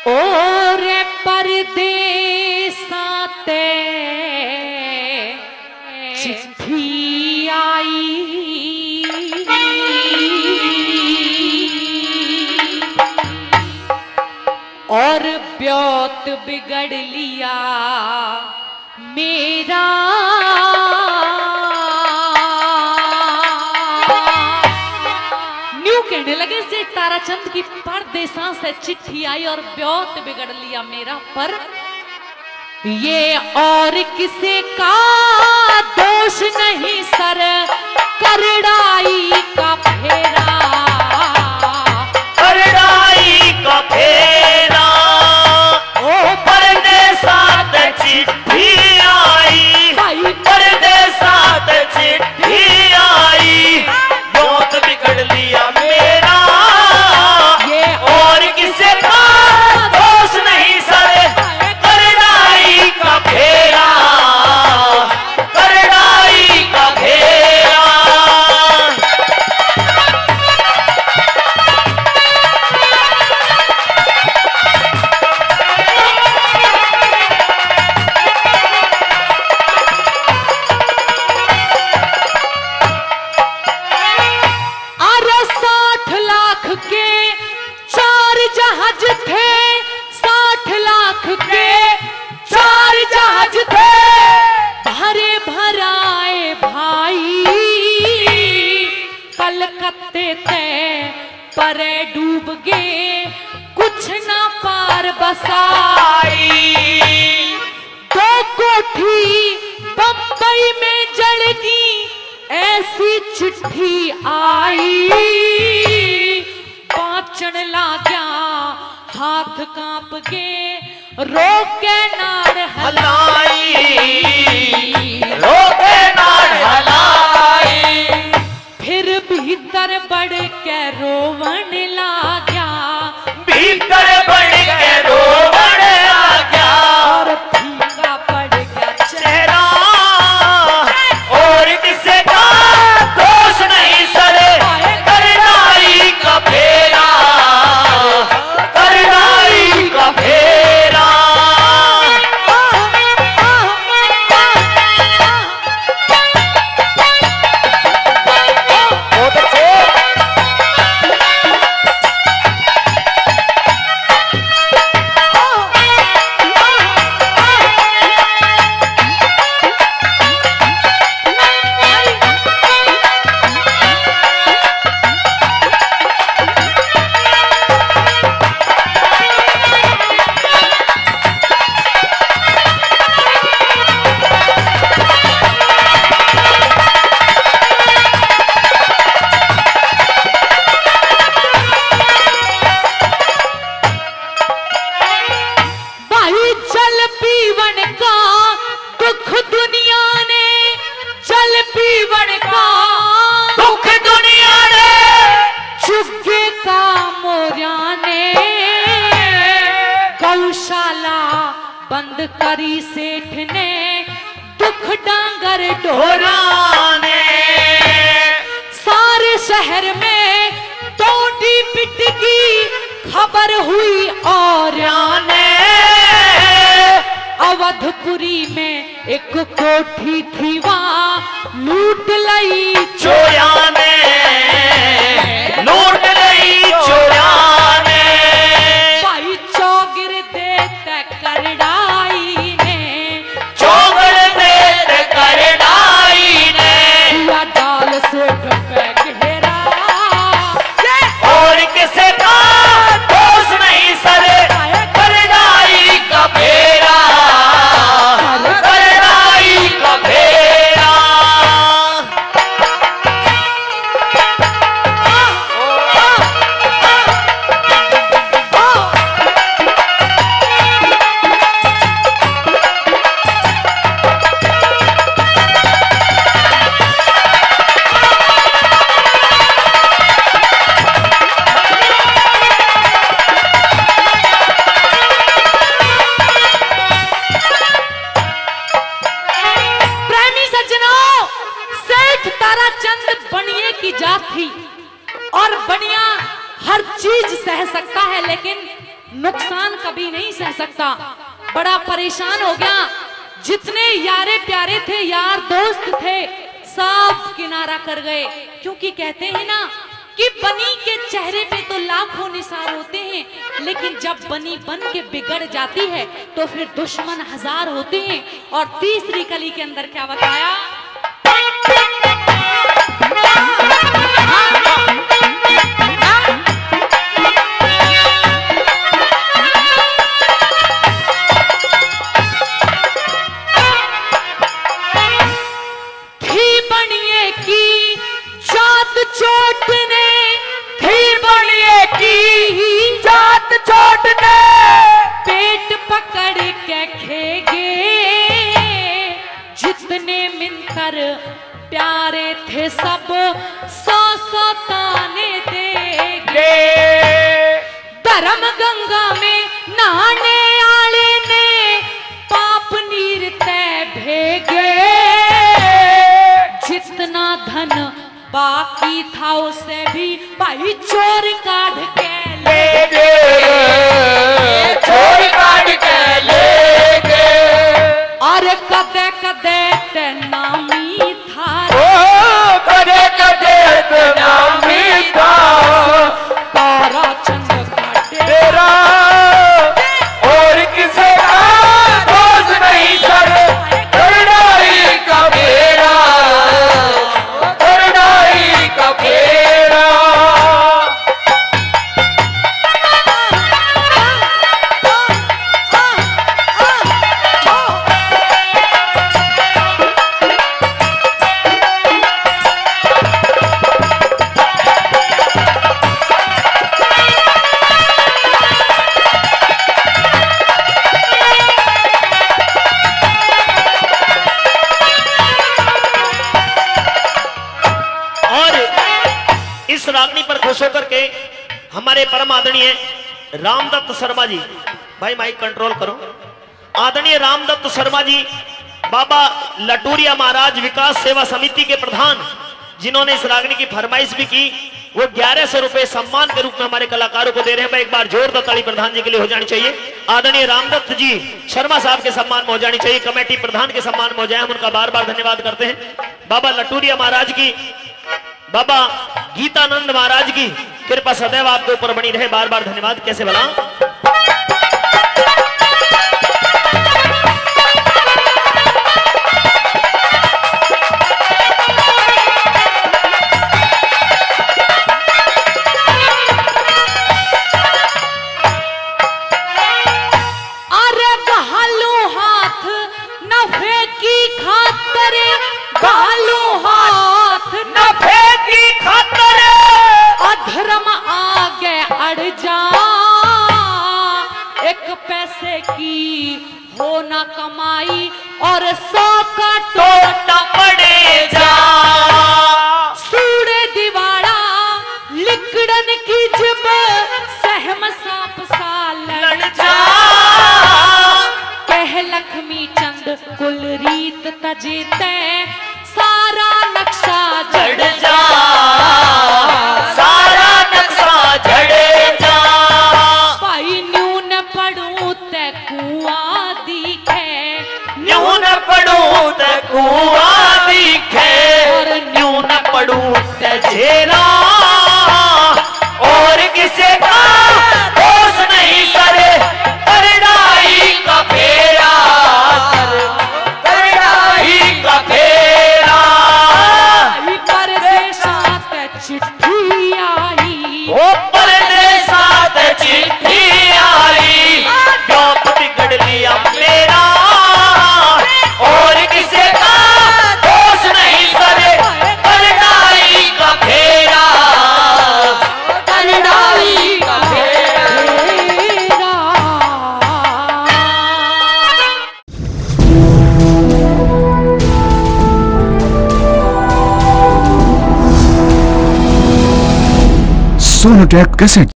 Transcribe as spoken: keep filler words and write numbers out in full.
और परदेसाते चिट्ठी आई, और ब्योत बिगड़ लिया मेरा। न्यू कहने लगे से ताराचंद की परदेसा से चिट्ठी आई और ब्योत बिगड़ लिया मेरा, पर ये और किसे का दोष नहीं सर करड़ाई का फेरा, करड़ाई का फेरा। ओ परदेसात चिट्ठी आई, परदेसात चिट्ठी आई, ब्योत बिगड़ लिया मेरा, ये और किसे का दोष नहीं सर करड़ाई का फेरा, करड़ाई का फेरा। कलकत्ते ते परे डूब गए कुछ ना पार बसाई, दो कोठी बंबई में जलगी ऐसी चिट्ठी आई, पाचन लाग्या हाथ कांप गए रोके नाड़ हलाई, रोके नाड़ हलाई। फिर भीतर बढ़ के रोवन लाग्या, भीतर बढ़ के रोवन लाग्या, और फीका पड़ गया चेहरा, और किसे का दोष नहीं सरे करड़ाई का फेरा, करड़ाई का फेरा। बंद करी सेठ ने दुख डांगर ढोरा ने, सारे शहर में टोटी पिटकी खबर हुई और ने अवधपुरी में एक कोठी थी वहां लूट लई चोया ने, लूट लई चोया ने, भाई चौगिर देते करड़ाई ने, चौगिर देते करड़ाई ने, या डाल से ढपे घेरा, और किसे का दोष नहीं सरे करड़ाई का फेरा, करड़ाई का फेरा। अभी नहीं सह सकता, बड़ा परेशान हो गया। जितने यारे प्यारे थे, यार दोस्त थे, सब किनारा कर गए। क्योंकि कहते हैं ना कि बनी के चेहरे पे तो लाखों निसार होते हैं, लेकिन जब बनी बन के बिगड़ जाती है तो फिर दुश्मन हजार होते हैं। और तीसरी कली के अंदर क्या बताया, पेट पकड़ के खेगे जितने मिंतर प्यारे थे सब सौ सौ ताने देगे। धर्म गंगा में नहाने आले ने पाप नीर तय भेगे। जितना धन बाकी था उसे भी भाई चोर काढ़ के ले गए, चोर काढ़ के ले गए। और कदे कदे ते नामी था, ओ कदे कदे ते नामी था, तारा चंद का तेरा और किसे का दोष नहीं सर, करनाई का फेरा, करनाई का फेरा। इस रागनी पर खुश होकर के हमारे परम आदरणीय रामदत्त शर्मा जी, भाई माइक कंट्रोल करो, आदरणीय रामदत्त शर्मा जी बाबा लटूरिया महाराज विकास सेवा समिति के प्रधान, जिन्होंने इस रागनी की फरमाइश भी की, वो ग्यारह सौ रुपए सम्मान के रूप में हमारे कलाकारों को दे रहे हैं। एक बार जोरदार ताली प्रधान जी के लिए हो जानी चाहिए। आदरणीय रामदत्त जी शर्मा साहब के सम्मान में हो जानी चाहिए, कमेटी प्रधान के सम्मान में हो जाए, हम उनका बार बार धन्यवाद करते हैं। बाबा लटूरिया महाराज की, बाबा गीतानंद महाराज की कृपा सदैव आपके ऊपर बनी रहे, बार बार धन्यवाद। कैसे भला अरे घालू हाथ नफे की खातर, घालू हाथ नफे की खातर, अधर्म आगे अड़ जा, एक पैसे की हो न कमाई और सौ का टोटा पड़े जा। सूड़े दिवाड़ा लिकड़न की जब सहम सांप सा लड़ जा, कह लक्ष्मी चंद कुल रीत तजीते, सारा नक्शा झड़ जा, सारा नक्शा झड़े जा। भाई न्यून पढ़ू ते कुआं दिखे, न्यून पढ़ू ते कुआं दिखे, और न्यून पढ़ू ते झेरा, और किसे का दोष नहीं सरे, करनाई का फेरा, करनाई का फेरा। परदेसात चिट्ठी आई, ओ परदेसात चिट्ठी आई, बाप बिगड़ लिया मेरा, और किसे का दोष नहीं सरे, करनाई का फेरा, करनाई का फेरा। सोनोटेक कैसेट।